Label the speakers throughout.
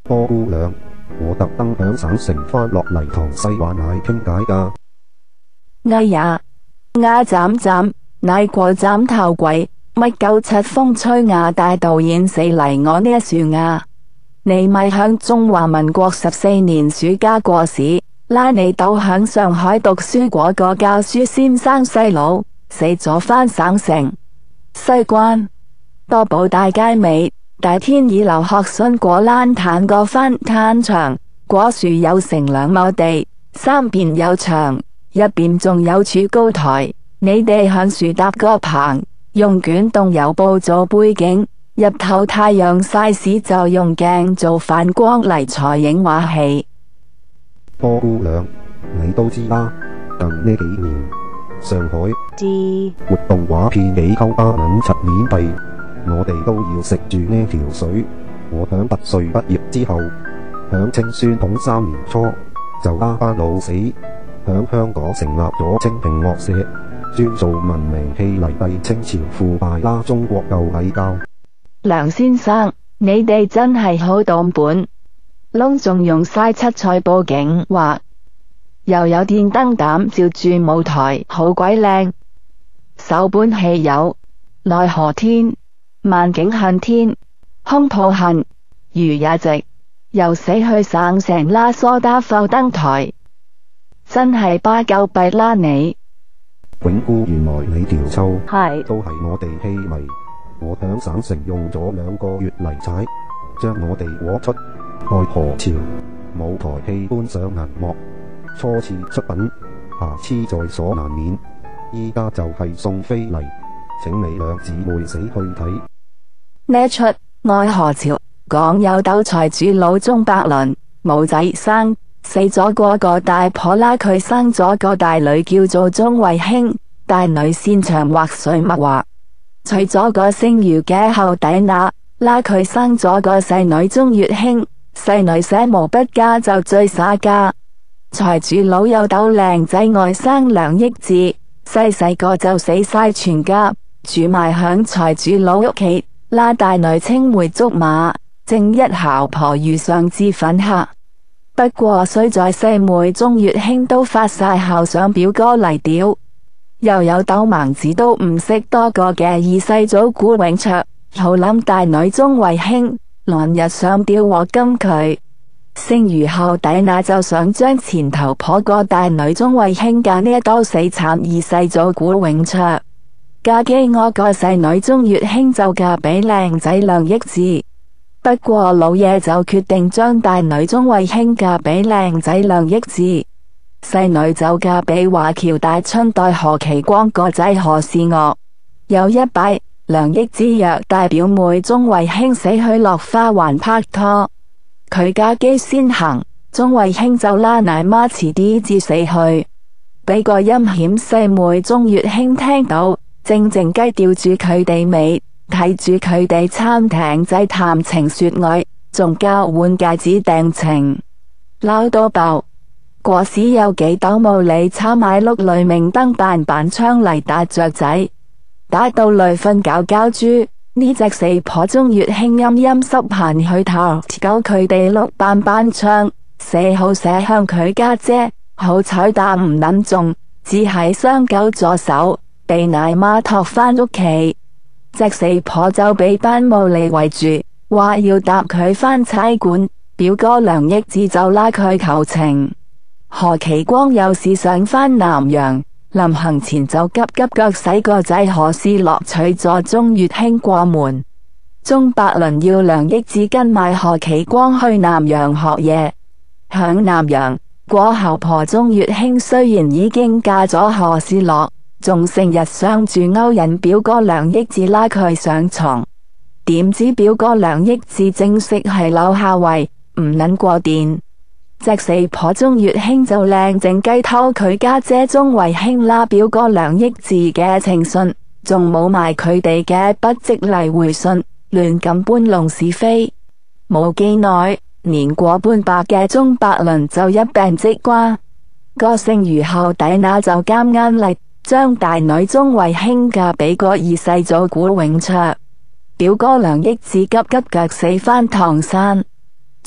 Speaker 1: 波姑娘，我特登響省城返落嚟同細話奶傾偈㗎。
Speaker 2: 哎呀，斬，乃過斬頭鬼，乜鳩柒風吹大導演死嚟我呢一樹你咪響中華民國14年暑假過時，拉你到響上海讀書嗰個教書先生細佬，死咗返省城。西關多寶大街尾大天二樓學信果欄攤個翻攤場，果樹有成2畝地，3邊有牆，一邊仲有柱高台，你哋響樹搭個棚，用捲動油布做背景，日頭太陽曬時就用鏡做反光嚟採影畫戲。
Speaker 1: 波姑娘，你都知啦，近呢幾年上海活動畫片幾溝97免費，我哋都要食住呢條水。我響拔萃畢業之後，響清宣統3年初就家班老死，響香港成立咗清平樂社，專做文明戲嚟抵清朝腐敗啦中國舊禮教。
Speaker 2: 梁先生，你哋真係好懂本，窿仲用晒七彩布景畫，又有電燈膽照住舞台，好鬼靚。首本戲有奈何天、萬景恨天、空抱恨、如也直，又死去省城啦梳打埠登台，真係巴鳩閉啦你。
Speaker 1: 永姑，原來你條臭
Speaker 2: 係
Speaker 1: 都係我哋戲迷。我響省城用咗2個月嚟踩，將我哋畫出愛河潮舞台戲搬上銀幕，初次出品，瑕疵在所難免。依家就係送飛嚟，請你兩姊妹死去睇。
Speaker 2: 呢出愛河潮講有鬥財主老鍾伯倫冇仔生，死咗嗰個大婆啦，佢生咗個大女叫做鍾慧卿，大女擅長畫水墨畫，娶咗個姓余嘅後底乸啦，佢生咗個細女鍾月卿，細女寫毛筆家就最耍家。財主佬有斗靚仔外甥梁益智，細個就死晒全家，住埋響財主佬屋企啦。大女青梅竹馬，正一姣婆遇上脂粉客，不過衰在細妹鍾月卿都發晒姣上表哥嚟屌。又有斗盲子都唔識多個嘅二世祖古永卓，好諗大女鍾慧卿來日上吊獲金佢。姓余後底那就想將前頭婆個大女鍾慧卿嫁呢一刀死慘二世祖古永卓，嫁俾我個細女鍾月卿就嫁俾靚仔梁益智。不過老爺就決定將大女鍾慧卿嫁俾靚仔梁益智，細女就嫁俾華僑大春代何其光個仔何士岳。有一擺，梁益智約大表妹鍾慧卿死去落花環拍拖，佢嫁雞先行，鍾慧卿就拉奶媽遲啲至死去，俾個陰險細妹鍾月卿聽到，靜靜雞吊住佢哋尾，睇住佢哋參艇仔談情說愛，仲交換戒指訂情，撈到爆。嗰時有幾斗無理炒買碌雷明燈扮槍嚟打雀仔，打到雷瞓覺豬。呢隻死婆鍾月卿陰陰濕閒去頭救佢哋碌扮槍，死好寫向佢家姐，好彩但唔撚中，只係傷狗左手，被奶媽托返屋企。隻死婆就被班無理圍住，話要搭佢返差館，表哥梁益智就拉佢求情。何其光有事想返南洋，臨行前就急腳使個仔何士樂娶咗鍾月卿過門。鍾伯倫要梁益智跟埋何其光去南洋學嘢。響南洋，果後婆鍾月卿雖然已經嫁咗何士樂，仲成日想住勾引表哥梁益智拉佢上床，點知表哥梁益智正式係柳下惠，唔撚過電。隻死婆鍾月卿就靚靜雞偷佢家姐鍾慧卿啦表哥梁益智嘅情信，仲冇埋佢哋嘅筆跡嚟回信，亂咁搬弄是非。冇幾耐，年過半百嘅鍾伯倫就一病即瓜，個姓余後底那就監啱嚟，將大女鍾慧卿嫁俾個二世祖古永卓，表哥梁益智急腳死返唐山。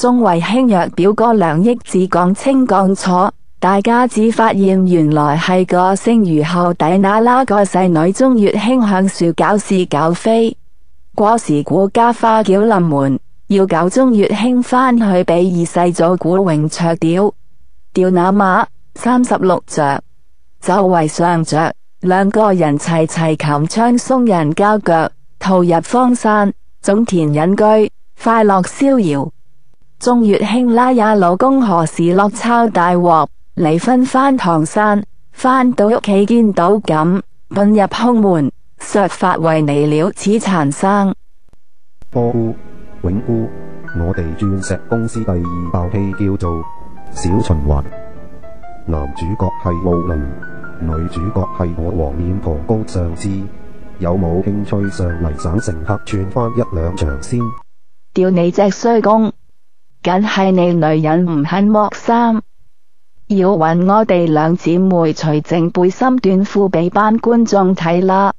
Speaker 2: 鐘慧卿約表哥梁益智講清講楚，大家只發現原來係個聲譽後底那拉個細女鐘月卿向樹搞是搞非，過時顧家花轎臨門，要救鐘月卿返去俾二世祖古永卓吊那馬36着，周圍上着，兩個人齊齊擒槍鬆人交腳，逃入荒山，種田隱居，快樂逍遙。鐘月卿拉也老公何時落抄大鑊，離婚返唐山，返到屋企見到咁，奔入空門，削髮為尼了似殘生。
Speaker 1: 波姑永姑，我哋鑽石公司第2爆戲叫做小循環，男主角係奧倫，女主角係我黃臉婆高尚之，有冇興趣上嚟省城客串返1、2場先？
Speaker 2: 屌你隻衰公，梗係你女人唔肯剝衫，要搵我哋兩姊妹除淨背心短褲俾班觀眾睇啦。